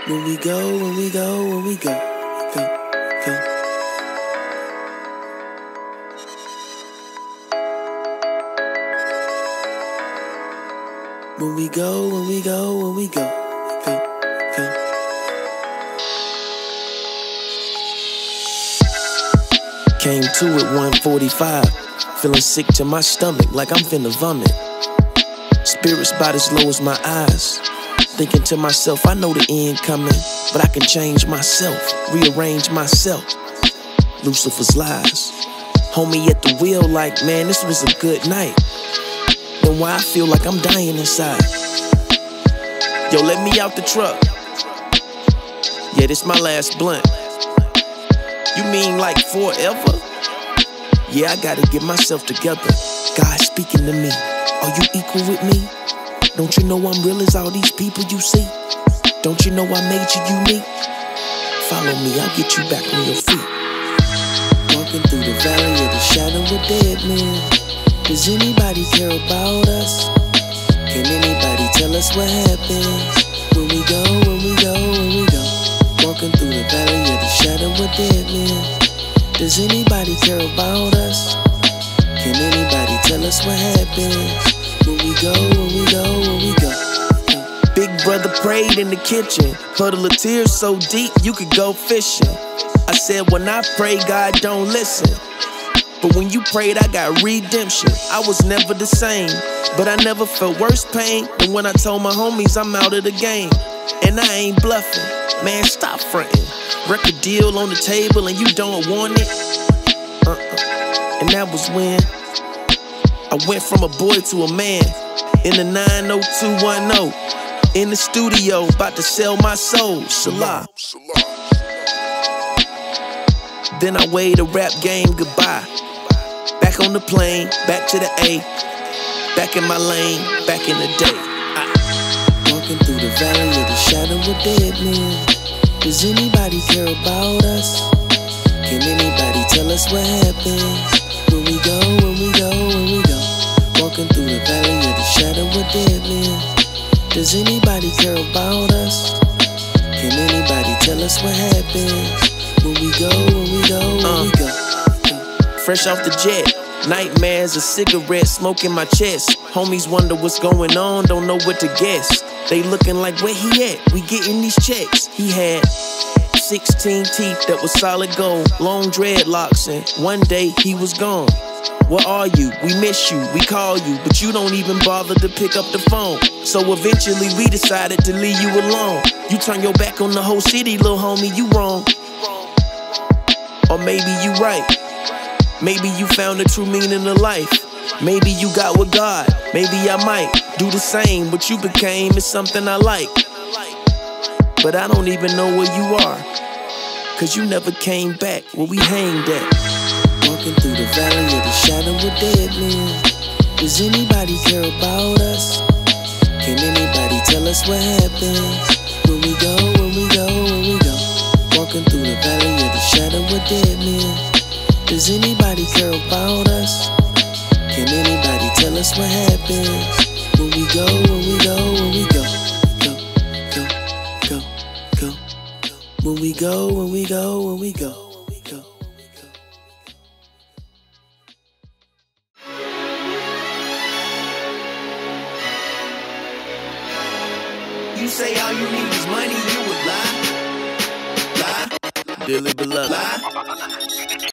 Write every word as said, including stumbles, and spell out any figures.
When we go, when we go, when we go, go, go. When we go, when we go, when we go, go, go. Came to at one forty-five, feeling sick to my stomach like I'm finna vomit. Spirits about as low as my eyes. Thinking to myself, I know the end coming, but I can change myself, rearrange myself. Lucifer's lies. Homie at the wheel like, man, this was a good night. Then why I feel like I'm dying inside? Yo, let me out the truck. Yeah, this my last blunt. You mean like forever? Yeah, I gotta get myself together. God speaking to me. Are you equal with me? Don't you know I'm real as all these people you see? Don't you know I made you unique? Follow me, I'll get you back on your feet. Walking through the valley of the shadow of dead men. Does anybody care about us? Can anybody tell us what happens? When we go, when we go, when we go. Walking through the valley of the shadow of dead men. Does anybody care about us? Can anybody tell us what happens? When we go, when we go, when we go. Big brother prayed in the kitchen. Puddle of tears so deep you could go fishing. I said when I pray, God don't listen. But when you prayed, I got redemption. I was never the same, but I never felt worse pain than when I told my homies I'm out of the game. And I ain't bluffing. Man, stop fronting. Record deal on the table and you don't want it. Uh-uh. And that was when I went from a boy to a man in the nine oh two one oh. In the studio, about to sell my soul. Salah. Then I weighed the rap game goodbye. Back on the plane, back to the A. Back in my lane, back in the day. I Walking through the valley of the shadow of dead men. Does anybody care about us? Can anybody tell us what happens? When we go, when we go, when we go. Walking through the valley of the shadow of dead men. Does anybody care about us? Can anybody tell us what happens? When we go, when we go, when uh, we go, go. Fresh off the jet, nightmares, a cigarette, smoke in my chest. Homies wonder what's going on, don't know what to guess. They looking like where he at, we getting these checks. He had sixteen teeth that was solid gold, long dreadlocks, and one day he was gone. Where are you? We miss you, we call you, but you don't even bother to pick up the phone. So eventually we decided to leave you alone. You turn your back on the whole city, little homie, you wrong. Or maybe you right. Maybe you found the true meaning of life. Maybe you got with God. Maybe I might do the same. What you became is something I like. But I don't even know where you are, cause you never came back where we hanged at. Walking through the valley of the shadow of dead men. Does anybody care about us? Can anybody tell us what happens? When we go, when we go, when we go. Walking through the valley of the shadow of dead men. Does anybody care about us? Can anybody tell us what happens? When we go, when we go, when we go. Go, go, go, go. When we go, when we go, when we go. Go. You say all you need is money, you would lie. Lie. Dearly beloved. Lie.